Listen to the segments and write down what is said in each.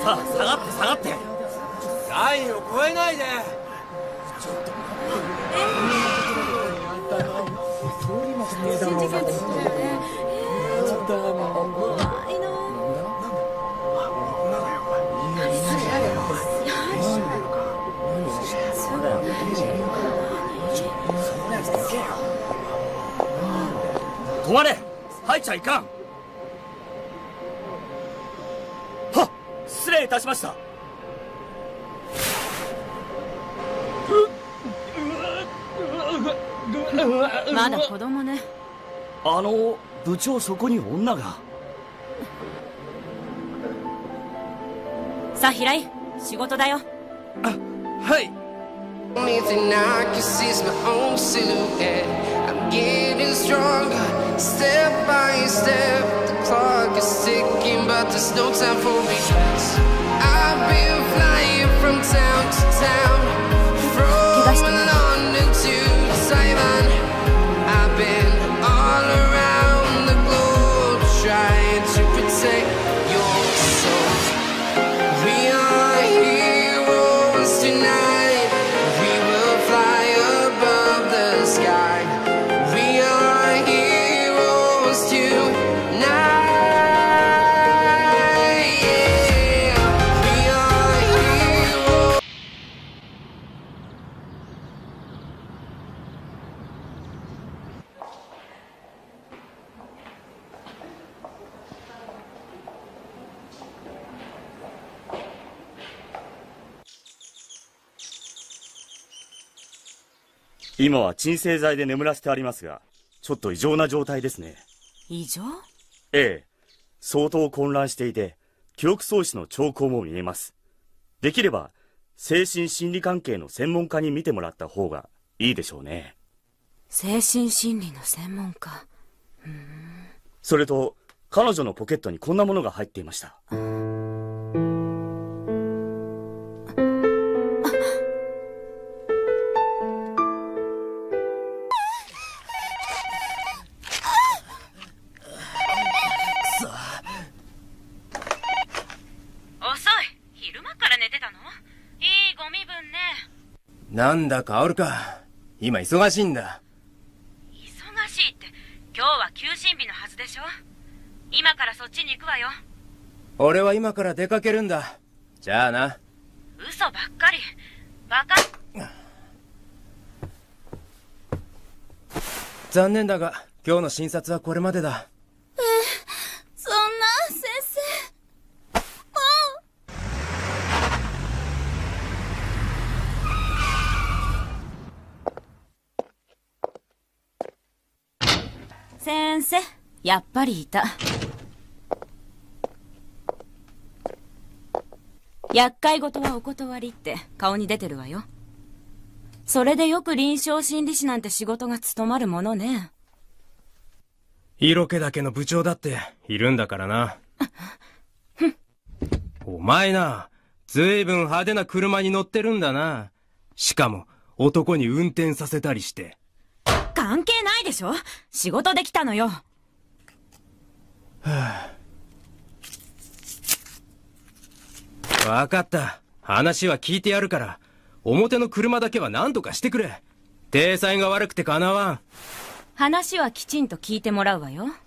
さあ下がって下がって。 ラインを越えないで。 止まれ。入っちゃいかん。はっ、失礼いたしました。 まだ子供ね。 部長、そこに女が。 さあ平井、仕事だよ。 はい。 Anything I can see is my own silhouette. I'm getting stronger, step by step. The clock is ticking, but there's no time for regrets. I've been flying from town to town, from London to Taiwan. I've been all around the globe, trying to protect your soul. We are heroes tonight. 今は鎮静剤で眠らせてありますが、ちょっと異常な状態ですね。 異常？ ええ、相当混乱していて、記憶喪失の兆候も見えます。できれば精神心理関係の専門家に見てもらった方がいいでしょうね。 精神心理の専門家。 それと彼女のポケットにこんなものが入っていました。 なんだ薫か、今忙しいんだ。 忙しいって、今日は休診日のはずでしょ。今からそっちに行くわよ。 俺は今から出かけるんだ。じゃあな。 嘘ばっかり。バカ。 残念だが今日の診察はこれまでだ。 そんな先生。先生、やっぱりいた。厄介事はお断りって顔に出てるわよ。それでよく臨床心理士なんて仕事が務まるものね。 色気だけの部長だっているんだからな。お前な、ずいぶん派手な車に乗ってるんだな。しかも男に運転させたりして。 関係ないでしょ。仕事で来たのよ。 わかった。話は聞いてやるから、表の車だけは何とかしてくれ。体裁が悪くてかなわん。 話はきちんと聞いてもらうわよ。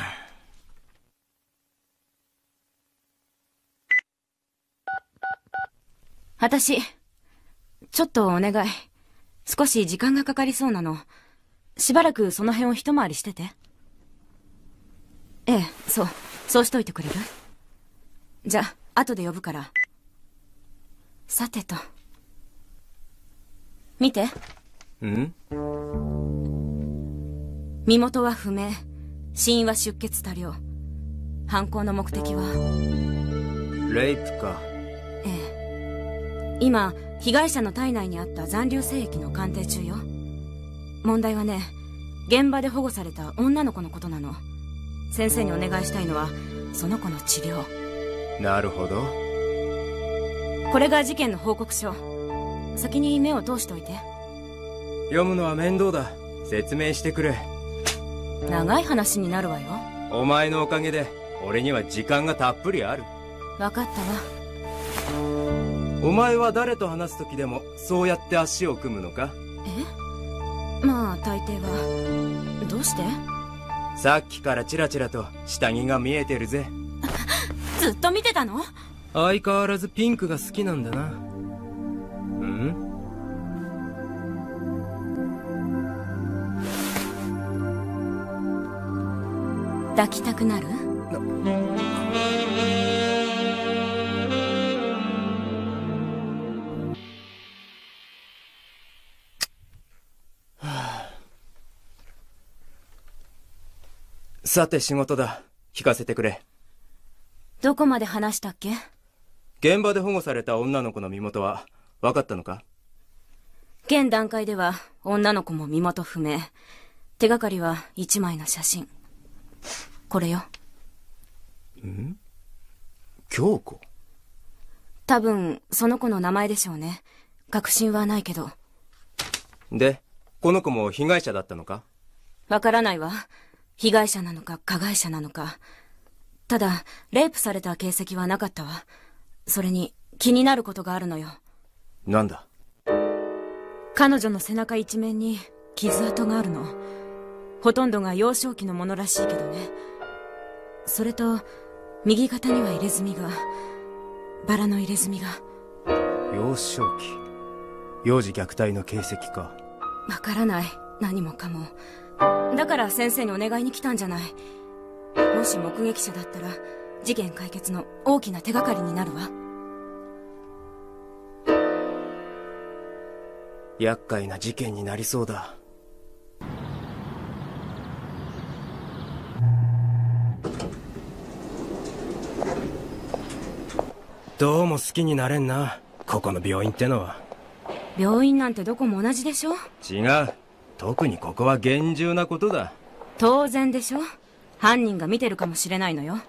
私、ちょっとお願い。少し時間がかかりそうなの。しばらくその辺を一回りしてて。ええ、そうしといてくれる？じゃあ、後で呼ぶから。さてと。見て。 ん？ 身元は不明。死因は出血多量。犯行の目的はレイプか。 ええ。今、被害者の体内にあった残留精液の鑑定中よ。問題はね、現場で保護された女の子のことなの。先生にお願いしたいのはその子の治療。 なるほど。 これが事件の報告書。先に目を通しておいて。 読むのは面倒だ。説明してくれ。 長い話になるわよ。 お前のおかげで俺には時間がたっぷりある。 分かったわ。 お前は誰と話す時でもそうやって足を組むのか？ まあ大抵は。どうして？ さっきからチラチラと下着が見えてるぜ。 ずっと見てたの？ 相変わらずピンクが好きなんだな。 抱きたくなる？ さて仕事だ。聞かせてくれ。 どこまで話したっけ？ 現場で保護された女の子の身元は分かったのか？ 現段階では女の子も身元不明。手がかりは1枚の写真。これよ。 京子？ 多分その子の名前でしょうね。確信はないけど。 で、この子も被害者だったのか？ わからないわ。被害者なのか加害者なのか。ただレイプされた形跡はなかったわ。それに気になることがあるのよ。 なんだ？ 彼女の背中一面に傷跡があるの。ほとんどが幼少期のものらしいけどね。それと右肩には入れ墨が、バラの入れ墨が。 幼少期、幼児虐待の形跡か。 わからない。何もかも。だから先生にお願いに来たんじゃない。もし目撃者だったら事件解決の大きな手がかりになるわ。 厄介な事件になりそうだ。どうも好きになれんな、ここの病院ってのは。 病院なんてどこも同じでしょ？ 違う。特にここは厳重なことだ。 当然でしょ。犯人が見てるかもしれないのよ。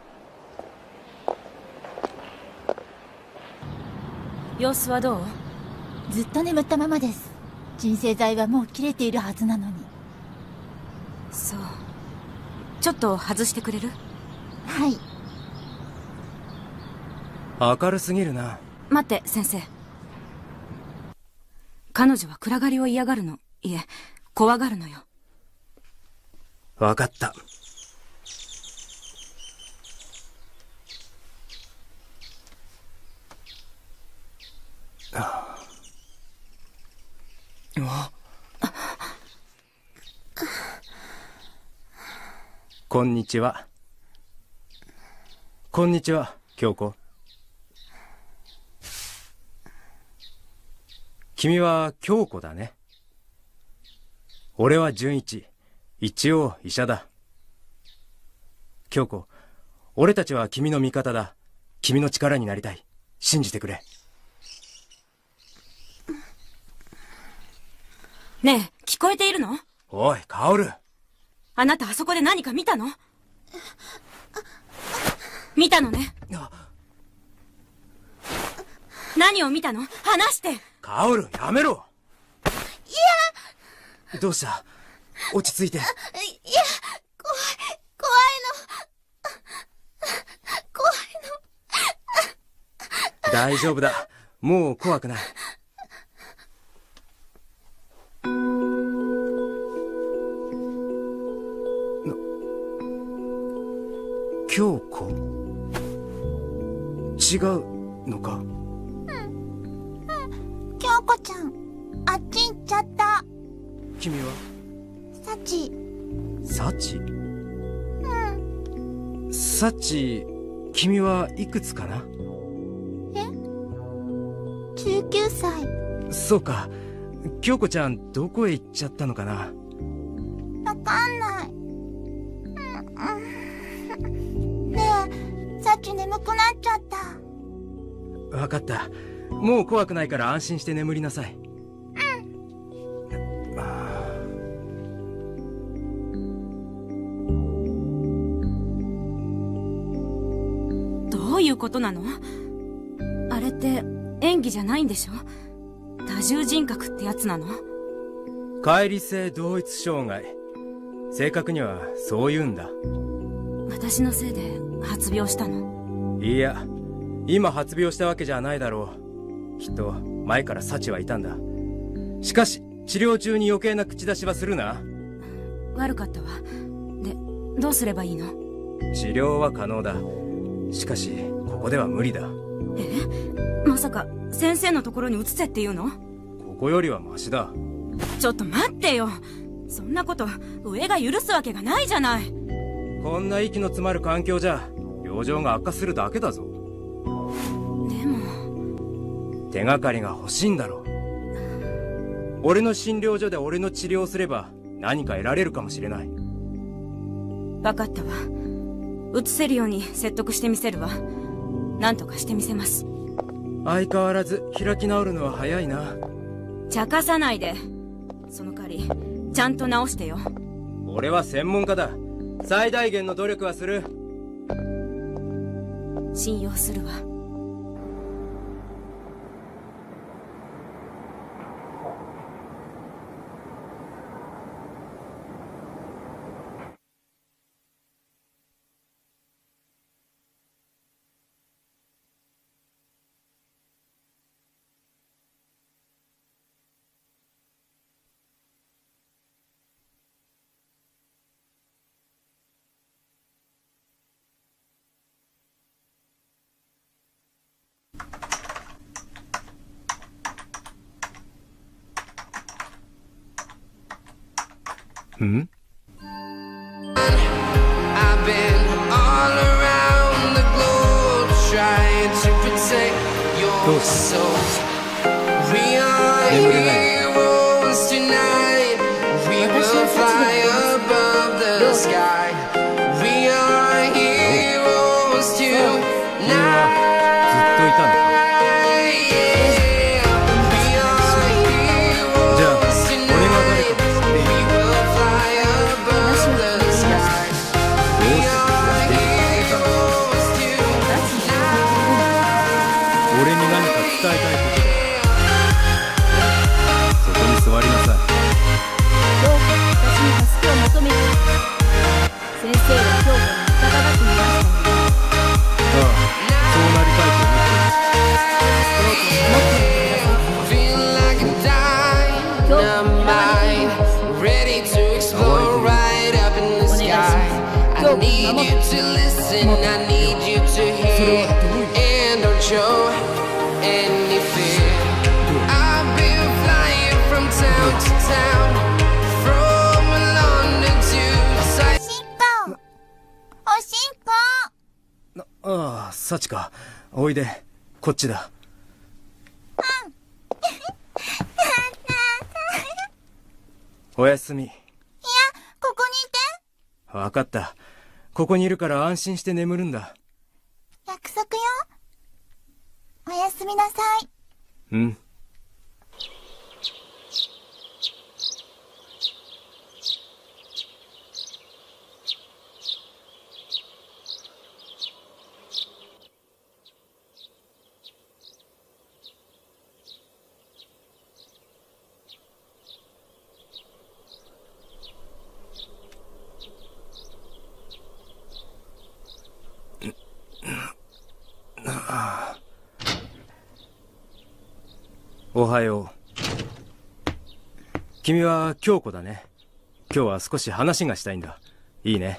様子はどう？ ずっと眠ったままです。鎮静剤はもう切れているはずなのに。 そう。ちょっと外してくれる？ はい。 明るすぎるな。 待って先生。彼女は暗がりを嫌がるの。いえ、怖がるのよ。 分かった。こんにちは。こんにちは、京子。君は京子だね。俺は純一。一応医者だ。京子、俺たちは君の味方だ。君の力になりたい。信じてくれ。 ねえ、聞こえているの？ おい、薫。 あなたあそこで何か見たの？見たのね。何を見たの？話して。 薫、やめろ。いや。どうした？落ち着いて。いや、 怖いの。 大丈夫だ。もう怖くない。京子？違うのか？ 京子ちゃん、あっち行っちゃった。 君は？ サチ。 サチ？サチ、君はいくつかな ？19歳。 そうか。京子ちゃん、どこへ行っちゃったのかな？ わかんない。ねえ、サチ眠くなっちゃった。 わかった。もう怖くないから安心して眠りなさい。 どういうことなの？あれって演技じゃないんでしょ？多重人格ってやつなの？ 乖離性同一障害。正確にはそう言うんだ。 私のせいで発病したの？ いや、 今発病したわけじゃないだろう。きっと前から幸はいたんだ。しかし治療中に余計な口出しはするな。 悪かったわ。で、どうすればいいの？ 治療は可能だ。しかしここでは無理だ。 まさか先生のところに移せって言うの？ ここよりはマシだ。 ちょっと待ってよ。そんなこと上が許すわけがないじゃない。 こんな息の詰まる環境じゃ病状が悪化するだけだぞ。 でも手がかりが欲しいんだろう。俺の診療所で俺の治療をすれば何か得られるかもしれない。 分かったわ。移せるように説得してみせるわ。何とかしてみせます。 相変わらず開き直るのは早いな。 茶化さないで。その代わりちゃんと直してよ。 俺は専門家だ。最大限の努力はする。 信用するわ。 ん？ I've been all around the globe trying to protect your soul. We are heroes tonight. We will fly above the sky. We are heroes tonight. ずっといたのか。 I need you to listen, I need you to hear, and don't show any fear. I've been flying from town to town, from London to Saigon. おしんこ。 ああ、幸か。おいで、こっちだ。おやすみ。 いや、ここにいて。 わかった。ここにいるから安心して眠るんだ。 約束よ。おやすみなさい。 うん。おはよう。君は京子だね。今日は少し話がしたいんだ。いいね。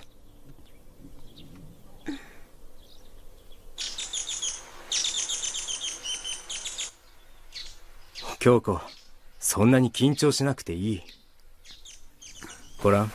京子、そんなに緊張しなくていい。ごらん。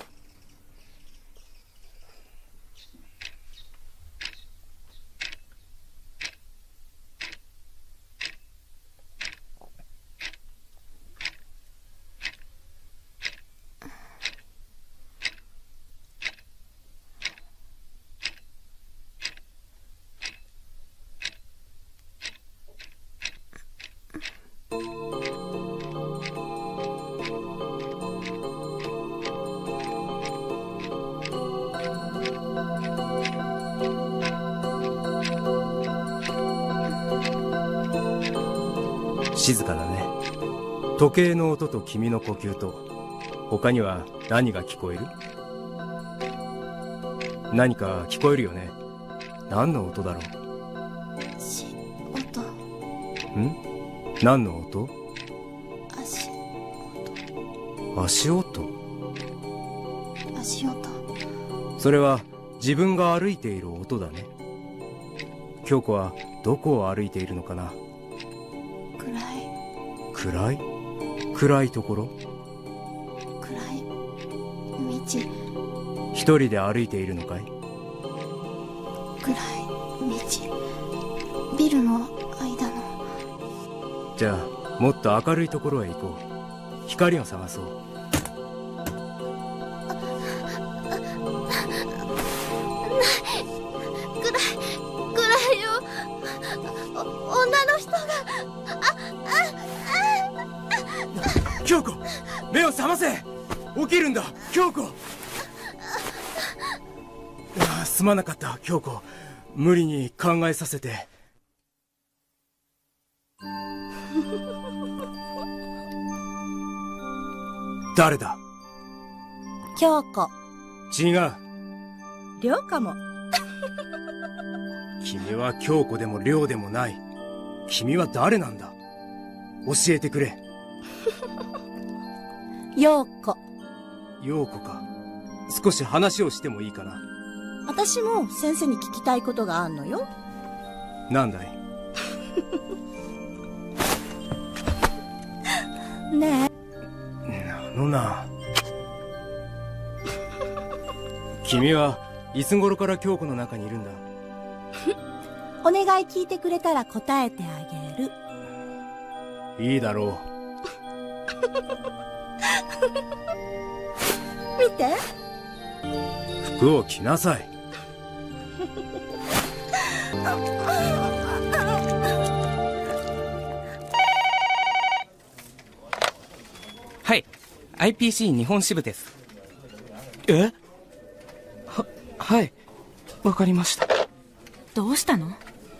静かだね。時計の音と君の呼吸と、他には何が聞こえる？何か聞こえるよね。何の音だろう？ 何の音？ 足音。 それは自分が歩いている音だね。京子はどこを歩いているのかな？暗いところ？ 暗い道。 一人で歩いているのかい？ 暗い道。ビルの間の。 じゃあもっと明るいところへ行こう。光を探そう。 暗いよ。女の人が。 京子、目を覚ませ。起きるんだ京子。すまなかった京子、無理に考えさせて。誰だ？ 京子。 違う。 涼かも。 君は京子でも涼でもない。君は誰なんだ？教えてくれ。 陽子。 陽子か。少し話をしてもいいかな？ 私も先生に聞きたいことがあんのよ。 なんだい？ ねえ。 君はいつ頃から京子の中にいるんだ？ お願い聞いてくれたら答えてあげる。 いいだろ見て。 う。服を着なさい。 はい、IPC 日本支部です。はい、わかりました。 どうしたの？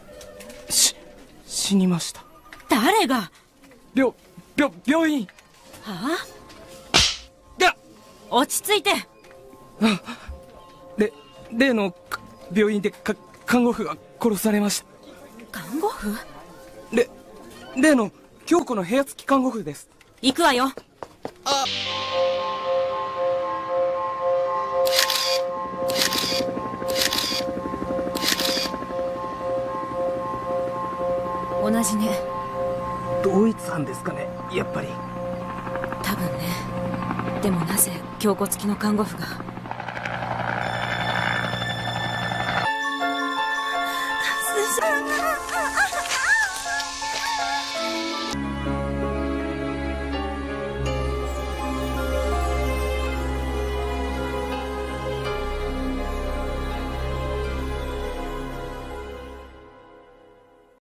死にました。 誰が？ 病院。 はあ？落ち着いて。 例の病院で看護婦が殺されました。 看護婦？ 例の京子の部屋付き看護婦です。 行くわよ。同じね。 同一犯ですかね、やっぱり。 多分ね。でもなぜ京子付きの看護婦が？ 進む。